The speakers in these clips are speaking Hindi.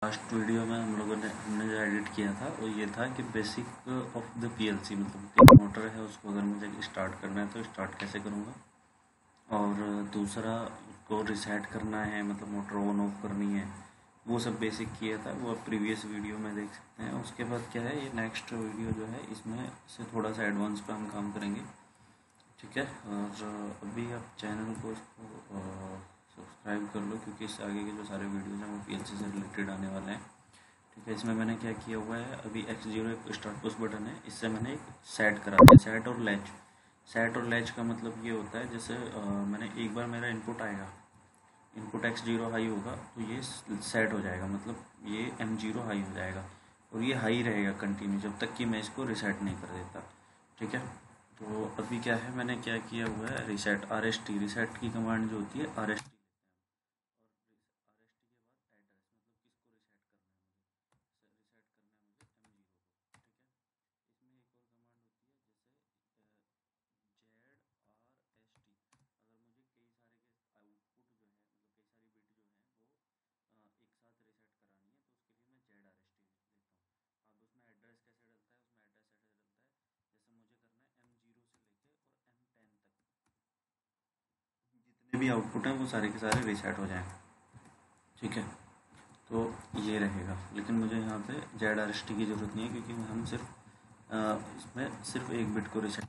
लास्ट वीडियो में हमने जो एडिट किया था वो ये था कि बेसिक ऑफ द पीएलसी, मतलब एक मोटर है उसको अगर मुझे स्टार्ट करना है तो स्टार्ट कैसे करूँगा, और दूसरा उसको रिसेट करना है, मतलब मोटर ऑन ऑफ करनी है, वो सब बेसिक किया था। वो आप प्रीवियस वीडियो में देख सकते हैं। उसके बाद क्या है, ये नेक्स्ट वीडियो जो है इसमें से थोड़ा सा एडवांस पे हम काम करेंगे, ठीक है। और अभी आप चैनल को इसको सब्सक्राइब कर लो, क्योंकि इससे आगे के जो सारे वीडियोज़ हैं वो पीएलसी से रिलेटेड आने वाले हैं, ठीक है। इसमें मैंने क्या किया हुआ है, अभी X0 एक स्टार्ट पुश बटन है, इससे मैंने एक सेट करा दिया, सेट और लैच। सेट और लैच का मतलब ये होता है, जैसे मैंने एक बार मेरा इनपुट आएगा, इनपुट X0 हाई होगा तो ये सेट हो जाएगा, मतलब ये M0 हाई हो जाएगा, और ये हाई रहेगा कंटिन्यू जब तक कि मैं इसको रिसेट नहीं कर देता, ठीक है। तो अभी क्या है, मैंने क्या किया हुआ है, रिसेट RST, रिसेट की कमांड जो होती है RST, भी आउटपुट है वो सारे के सारे रीसेट हो जाएं, ठीक है। तो ये रहेगा, लेकिन मुझे यहाँ पे ZRST की ज़रूरत नहीं है, क्योंकि हम सिर्फ इसमें सिर्फ एक बिट को रीसेट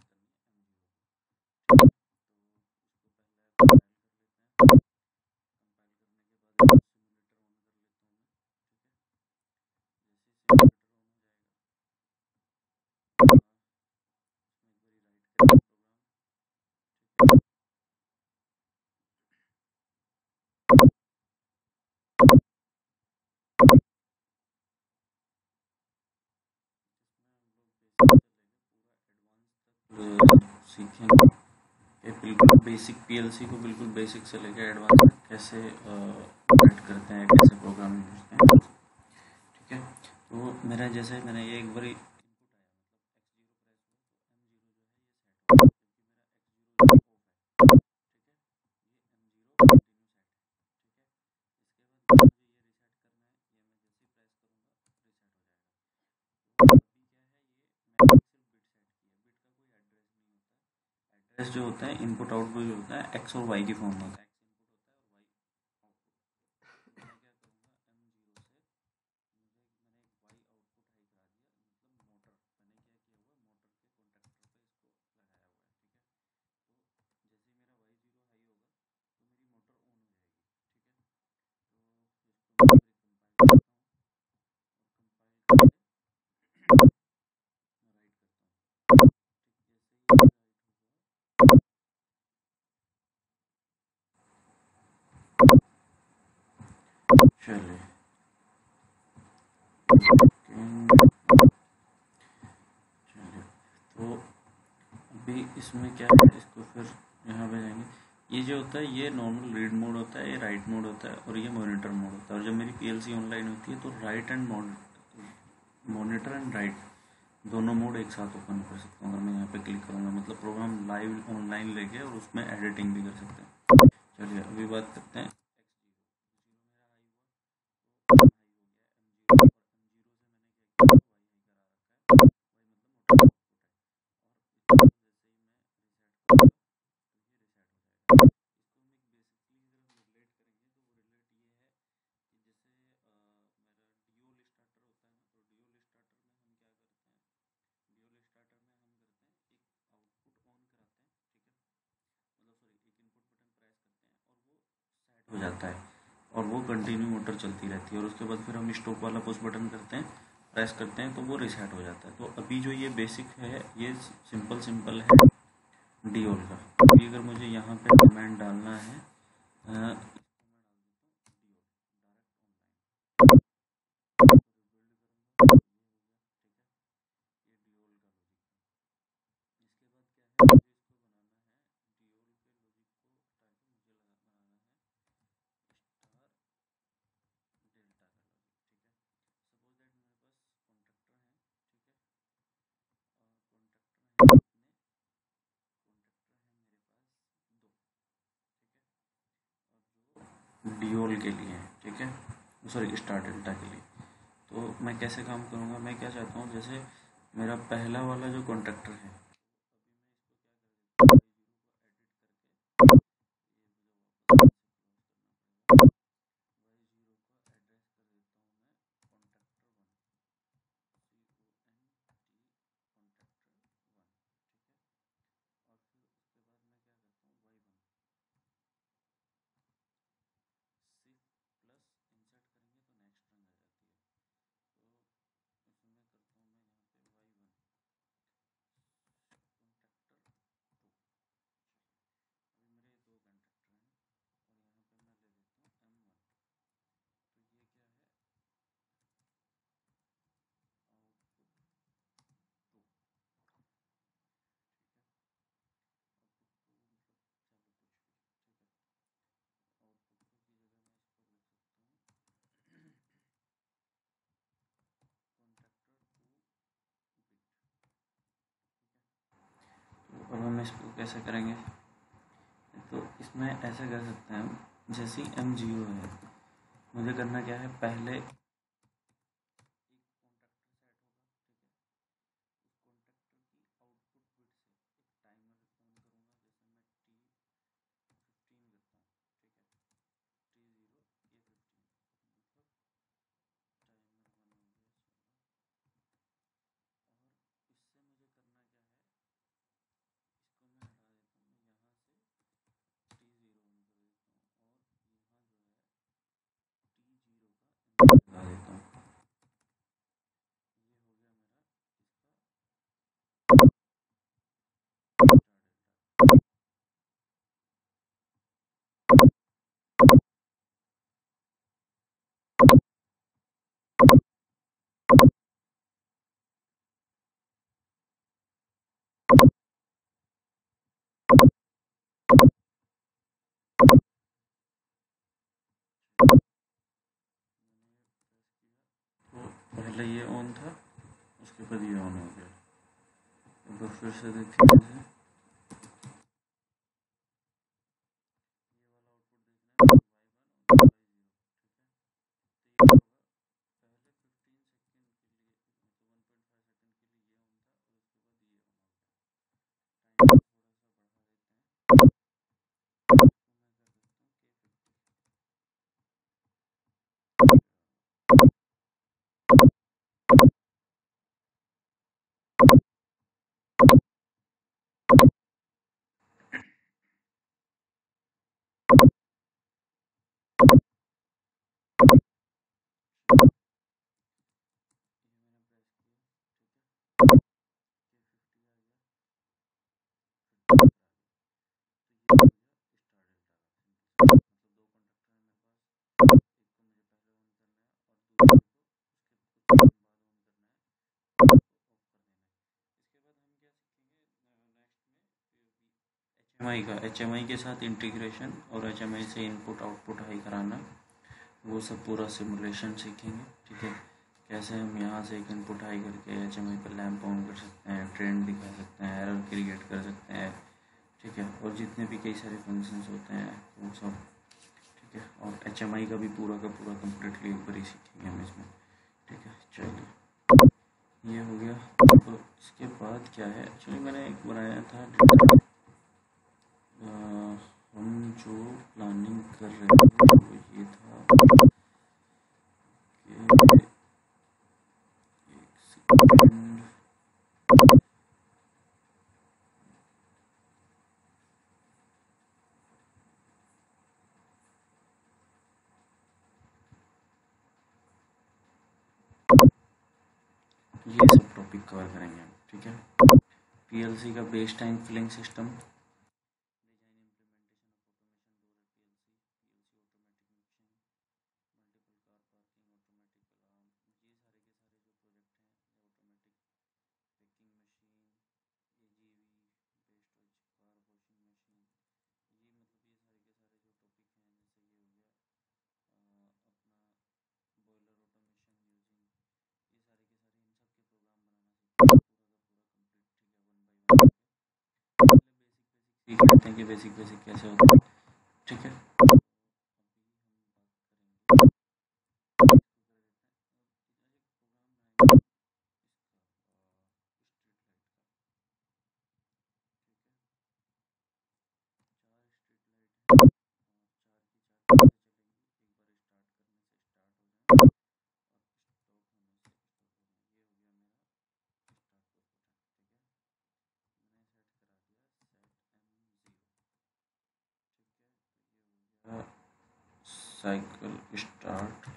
सीखेंगे कि बिल्कुल बेसिक पीएलसी को बिल्कुल बेसिक से लेकर एडवांस तक कैसे ऑपरेट करते हैं, कैसे प्रोग्रामिंग करते हैं, ठीक है। तो मेरा जैसे मैंने ये एक बार एड्रेस जो होता है, इनपुट आउटपुट जो होता है एक्स और वाई की फॉर्म में होता है। चलिए, तो अभी इसमें क्या है, इसको फिर यहाँ पे जाएंगे। ये जो होता है ये नॉर्मल रीड मोड होता है, ये राइट मोड होता है, और ये मॉनिटर मोड होता है। और जब मेरी पीएलसी ऑनलाइन होती है तो write and monitor and write दोनों मोड एक साथ ओपन कर सकता हूँ। अगर मैं यहाँ पे क्लिक करूँगा, मतलब प्रोग्राम लाइव ऑनलाइन लेके और उसमें एडिटिंग भी कर सकते हैं। चलिए अभी बात करते हैं। हो जाता है और वो कंटिन्यू मोटर चलती रहती है, और उसके बाद फिर हम स्टॉप वाला पुश बटन करते हैं, प्रेस करते हैं तो वो रिसेट हो जाता है। तो अभी जो ये बेसिक है ये सिंपल है डीओल का। अभी अगर मुझे यहाँ पे कमेंट डालना है, डीओल के लिए, ठीक है, सॉरी स्टार डेल्टा के लिए। तो मैं कैसे काम करूँगा, मैं क्या चाहता हूँ, जैसे मेरा पहला वाला जो कॉन्ट्रैक्टर है, अब हम इसको कैसे करेंगे, तो इसमें ऐसा कर सकते हैं हम, जैसे M0 है, मुझे करना क्या है, पहले लगा देता हूँ। तो पहले ये ऑन था, उसके बाद ये ऑन हो गया। एक बार फिर से देखिए, जैसे HMI के साथ इंटीग्रेशन और HMI से इनपुट आउटपुट हाई कराना, वो सब पूरा सिमुलेशन सीखेंगे। ठीक है, कैसे हम यहाँ से एक इनपुट हाई करके HMI पर लैंप ऑन कर सकते हैं, ट्रेंड दिखा सकते हैं, एरर क्रिएट कर सकते हैं। ठीक है, और जितने भी कई सारे फंक्शंस होते हैं वो सब। ठीक है, और HMI का भी पूरा का पूरा कम्प्लीटली एक बार ही सीखेंगे हम इसमें। ठीक है, चलिए ये हो गया। तो इसके बाद क्या है, एक्चुअली मैंने एक बनाया था, हम जो प्लानिंग कर रहे थे वो ये था कि एक सेकंड, ये सब टॉपिक कवर करेंगे हम। ठीक है, PLC का बेस टाइम फिलिंग सिस्टम, सीख लेते हैं कि बेसिक कैसे होता है। ठीक है, साइकिल स्टार्ट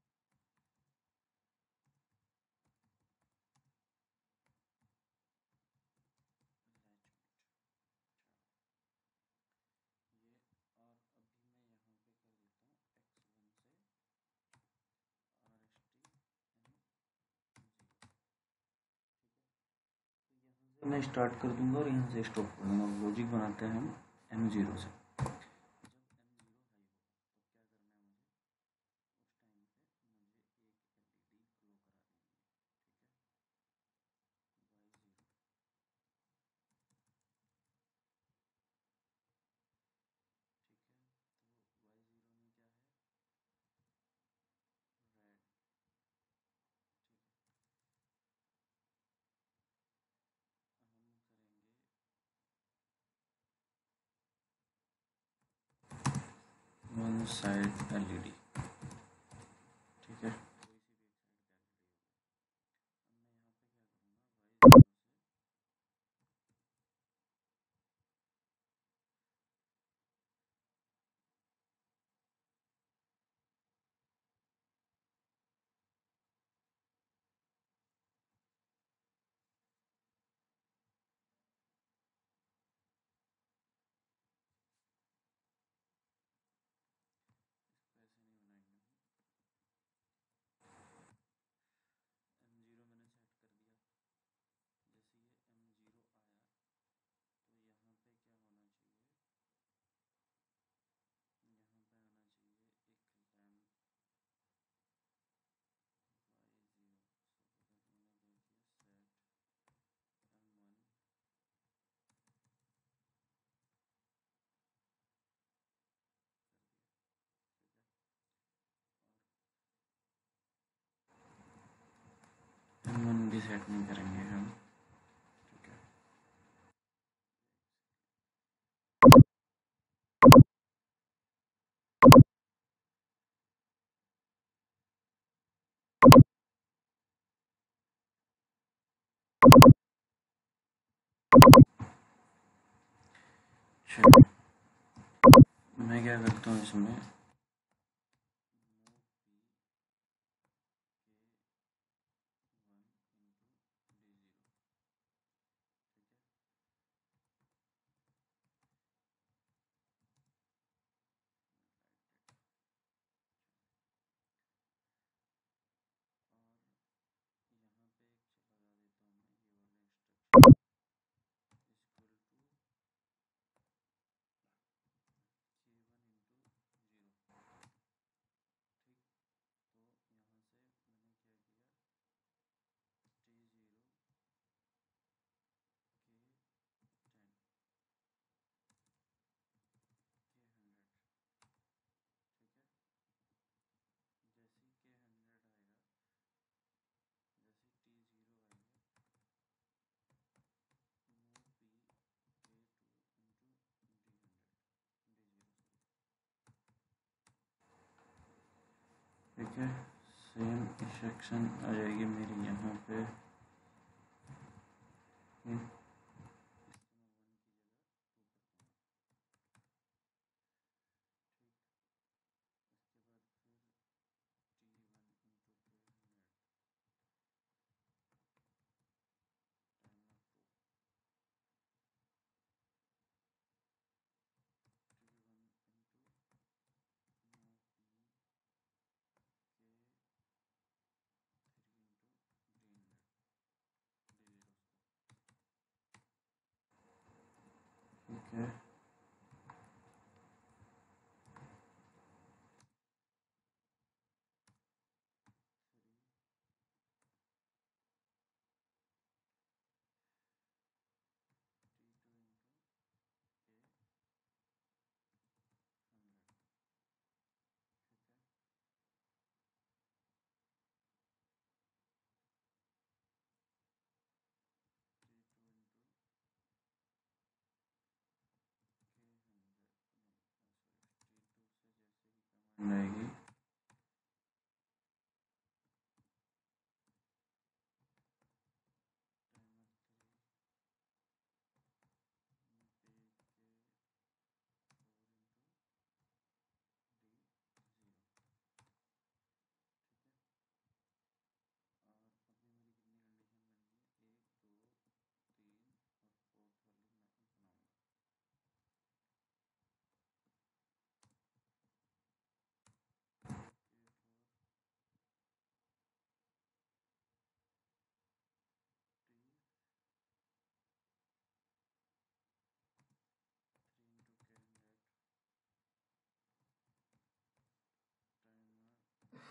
मैं स्टार्ट कर दूंगा और यहाँ से स्टॉप कर दूंगा। लॉजिक बनाते हैं हम M0 से। वन साइड LED, ठीक है। M1 भी सेट नहीं करेंगे हम, ठीक है। चलो मैं क्या करता हूँ इसमें ठीक है। सेम इंस्ट्रक्शन आ जाएगी मेरी यहाँ पे, ठीक है।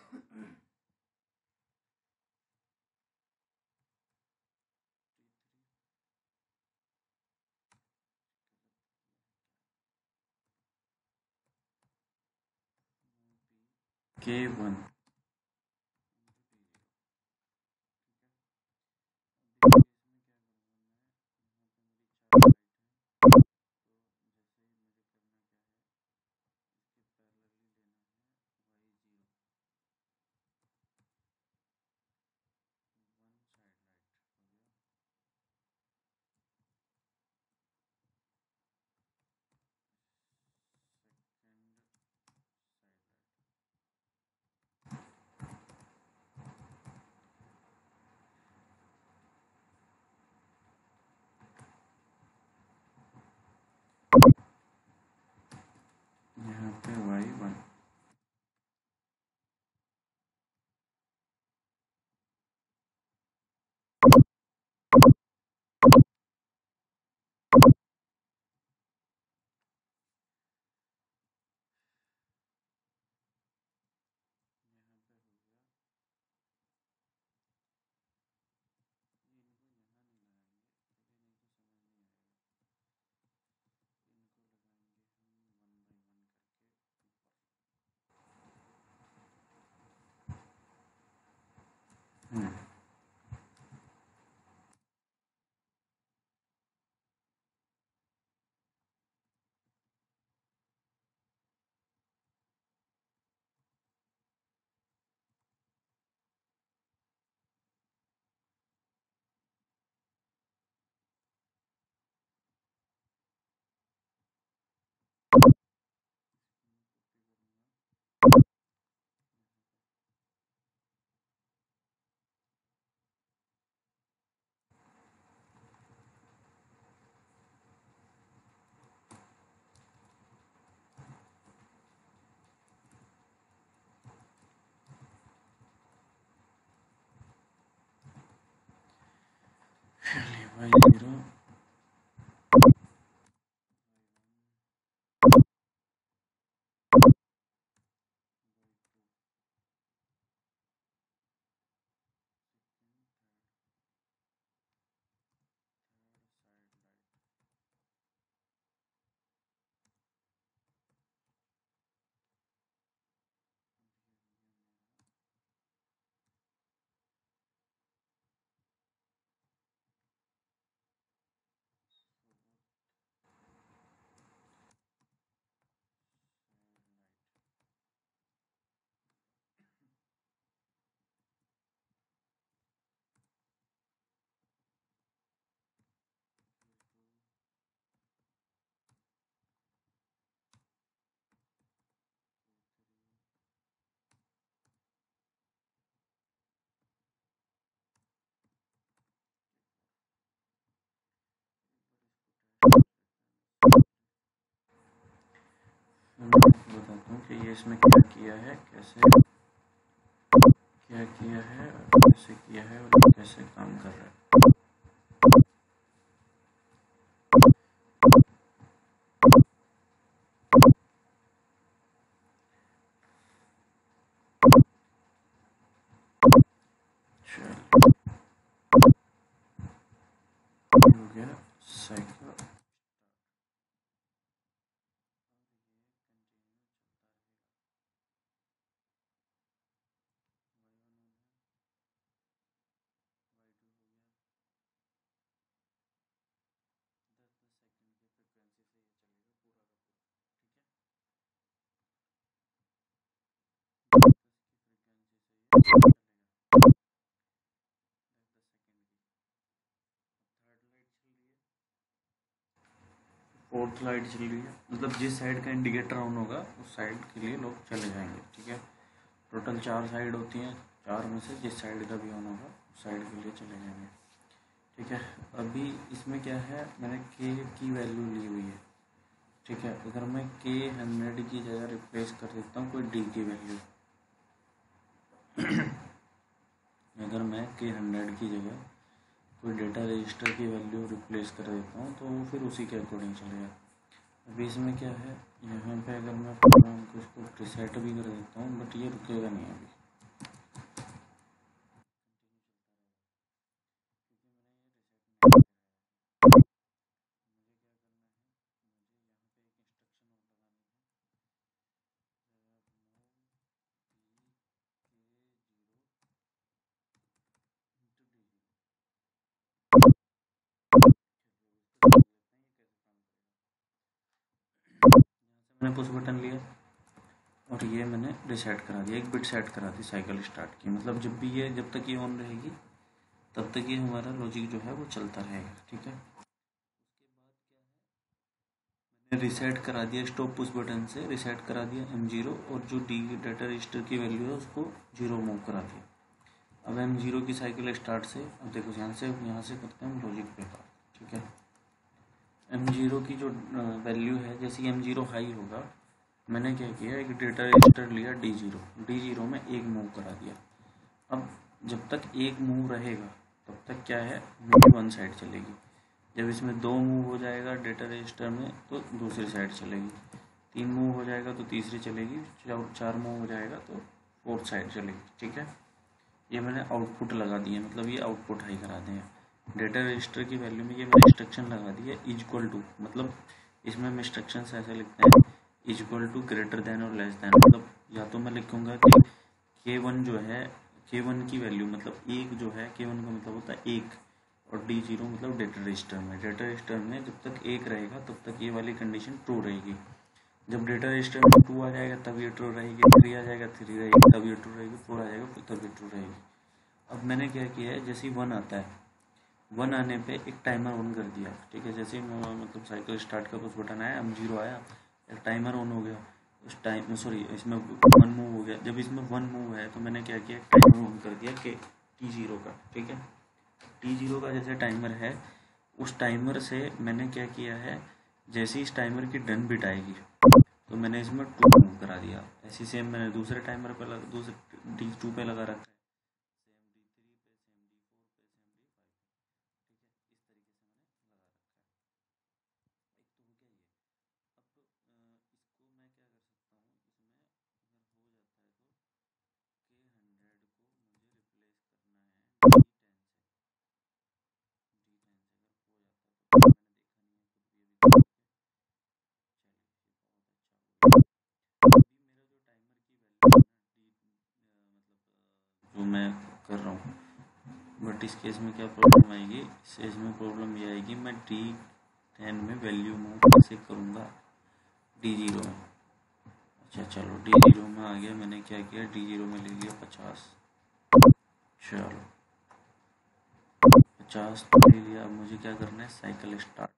K1 यहाँ पे Y1 Y0 मैं आपको बताता हूँ कि ये इसमें क्या किया है, कैसे क्या किया है और कैसे किया है और कैसे काम कर रहा है। हो गया साइकिल। फोर्थ लाइट चल रही है, मतलब जिस साइड का इंडिकेटर ऑन होगा उस साइड के लिए लोग चले जाएंगे। ठीक है, टोटल 4 साइड होती हैं, 4 में से जिस साइड का भी ऑन होगा उस साइड के लिए चले जाएंगे। ठीक है, अभी इसमें क्या है, मैंने के की वैल्यू ली हुई है। ठीक है, अगर मैं के 100 की जगह रिप्लेस कर देता हूँ कोई डी की वैल्यू अगर मैं के 100 की जगह कोई डेटा रजिस्टर की वैल्यू रिप्लेस कर देता हूँ तो वो फिर उसी के अकॉर्डिंग चलेगा। अभी इसमें क्या है, यहाँ पे अगर मैं प्रोग्राम को इसको प्रीसेट भी कर देता हूँ बट ये रुकेगा नहीं अभी। मैंने पुश बटन लिया और ये मैंने रीसेट करा दिया, एक बिट सेट करा दी साइकिल स्टार्ट की, मतलब जब भी ये, जब तक ये ऑन रहेगी तब तक ये हमारा लॉजिक जो है वो चलता रहेगा। ठीक है, मैंने रीसेट करा दिया स्टॉप पुश बटन से, रीसेट करा दिया M0 और जो डी डाटा रजिस्टर की वैल्यू है उसको 0 मूव करा दिया। अब M0 की साइकिल स्टार्ट से, अब देखो यहाँ से करते हैं हम लॉजिक पे बात। ठीक है, M0 की जो वैल्यू है, जैसे M0 हाई होगा, मैंने क्या किया, एक डेटा रजिस्टर लिया D0 में एक मूव करा दिया। अब जब तक एक मूव रहेगा तब तक क्या है, मेरी वन साइड चलेगी। जब इसमें 2 मूव हो जाएगा डेटा रजिस्टर में तो दूसरी साइड चलेगी, 3 मूव हो जाएगा तो तीसरी चलेगी, 4 मूव हो जाएगा तो फोर्थ साइड चलेगी। ठीक है, ये मैंने आउटपुट लगा दिए, मतलब ये आउटपुट हाई करा दें। डेटा रजिस्टर की वैल्यू में ये मैंने इंस्ट्रक्शन लगा दी है इक्वल टू, मतलब इसमें हम इंस्ट्रक्शन ऐसे लिखते हैं इक्वल टू, ग्रेटर देन और लेस देन। मतलब या तो मैं लिखूंगा कि K1 जो है, K1 की वैल्यू मतलब एक जो है, K1 का मतलब होता है एक, और D0 मतलब डेटा रजिस्टर में, डेटा रजिस्टर में जब तक एक रहेगा तब तक ये वाली कंडीशन ट्रू रहेगी। जब डेटा रजिस्टर में 2 आ जाएगा तब ये ट्रू रहेगी, 3 आ जाएगा 3 रहेगी, तब ये ट्रू रहेगी, 4 आ जाएगा तब ये ट्रू रहेगी। अब मैंने क्या किया है, जैसे ही 1 आता है, 1 आने पे एक टाइमर ऑन कर दिया। ठीक है, जैसे मतलब साइकिल स्टार्ट का कुछ बटन आया, M0 आया, एक टाइमर ऑन हो गया, उस टाइम सॉरी इसमें 1 मूव हो गया। जब इसमें 1 मूव है तो मैंने क्या किया, टाइमर ऑन कर दिया कि T0 का। ठीक है, T0 का जैसे टाइमर है, उस टाइमर से मैंने क्या किया है, जैसे इस टाइमर की डन बिट आएगी तो मैंने इसमें 2 मूव करा दिया। ऐसी सेम मैंने दूसरे टाइमर पे दूसरे D2 पे लगा रखा है, जो मैं कर रहा हूँ। बट इस केस में क्या प्रॉब्लम आएगी, इस केस में प्रॉब्लम ये आएगी, मैं D10 में वैल्यू मूव कैसे करूँगा D0 में। अच्छा चलो D0 में आ गया, मैंने क्या किया, D0 में ले लिया 50। चलो 50 तो ले लिया। अब मुझे क्या करना है, साइकिल स्टार्ट।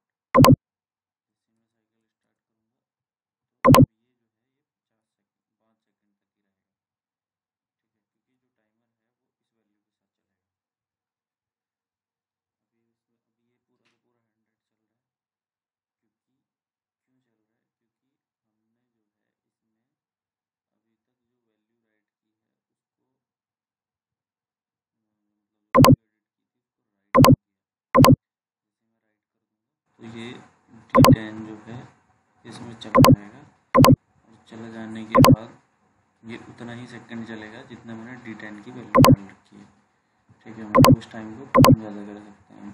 तो ये D10 जो है इसमें चला जाएगा, और चले जाने के बाद ये उतना ही सेकंड चलेगा जितना मैंने D10 की वैल्यू डाल रखी है। ठीक है, मतलब उस टाइम को कम ज़्यादा कर सकते हैं।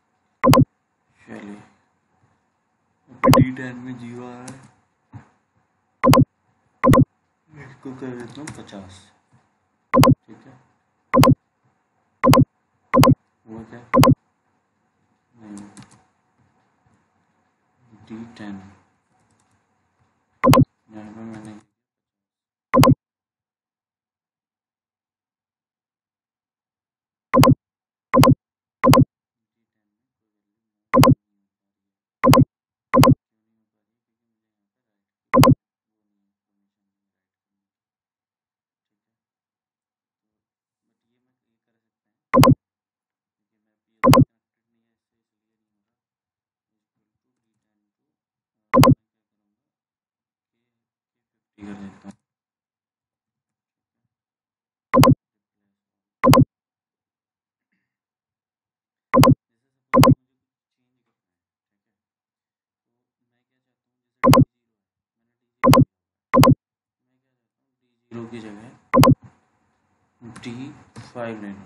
चलिए D10 में 0 आ रहा है, इसको कर देता हूँ 50। ठीक है, वो क्या नहीं, D10 यहाँ पे मैंने कर देता हूँ। D0 की जगह D5 लेना,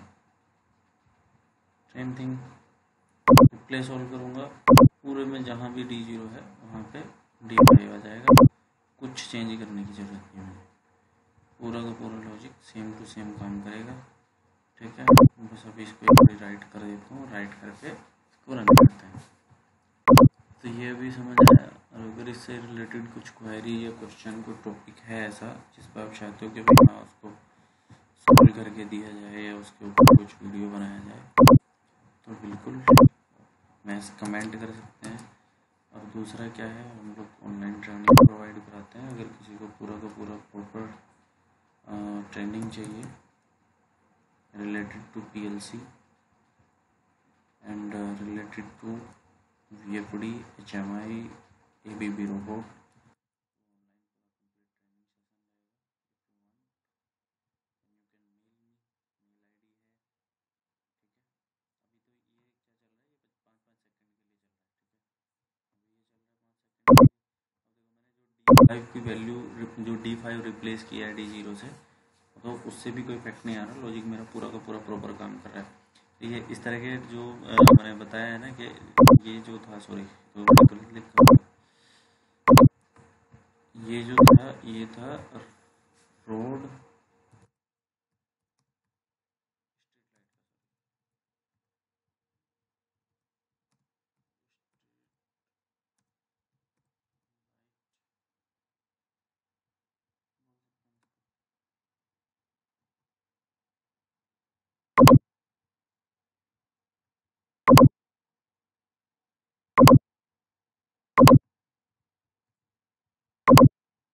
सेम थिंग रिप्लेस ऑल करूँगा, पूरे में जहाँ भी D0 है वहाँ पे D5 आ जाएगा, कुछ चेंज करने की ज़रूरत नहीं है, पूरा का पूरा लॉजिक सेम टू सेम काम करेगा। ठीक है, बस अभी इसको एक राइट कर देता हूँ, राइट करके इसको रन करते हैं। तो ये भी समझ आया। और अगर इससे रिलेटेड कुछ क्वेरी या क्वेश्चन कोई टॉपिक है ऐसा जिस पर आप चाहते हो कि भाई हाँ उसको सॉल्व करके दिया जाए या उसके ऊपर कुछ वीडियो बनाया जाए तो बिल्कुल कमेंट कर सकते हैं। और दूसरा क्या है, हम लोग ऑनलाइन ट्रेनिंग प्रोवाइड कराते हैं। अगर किसी को पूरा का पूरा प्रॉपर ट्रेनिंग चाहिए related to PLC and related to VFD, HMI, ABB robot, D5 की वैल्यू जो D5 रिप्लेस किया है D0 से, तो उससे भी कोई इफेक्ट नहीं आ रहा, लॉजिक मेरा पूरा का पूरा प्रॉपर काम कर रहा है। ये इस तरह के जो मैंने बताया है ना कि ये जो था, सॉरी तो ये जो था ये था रोड